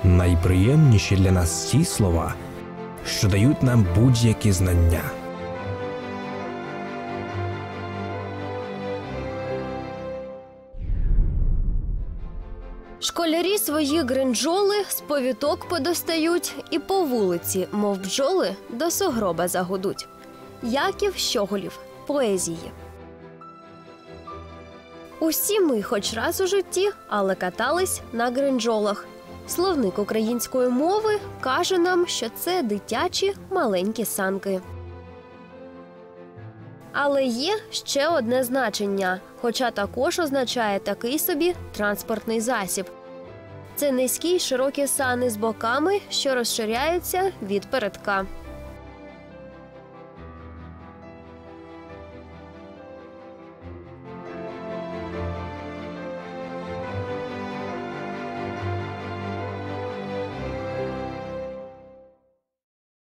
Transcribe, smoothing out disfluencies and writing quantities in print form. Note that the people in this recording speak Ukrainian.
Найприємніші для нас ті слова, що дають нам будь-які знання. Школярі свої гринджоли з повіток подостають і по вулиці, мов бджоли, до сугроба загудуть. Яків Щоголів. Поезії. Усі ми хоч раз у житті, але катались на гринджолах. Словник української мови каже нам, що це дитячі маленькі санки. Але є ще одне значення, хоча також означає такий собі транспортний засіб. Це низькі й широкі сани з боками, що розширяються від передка.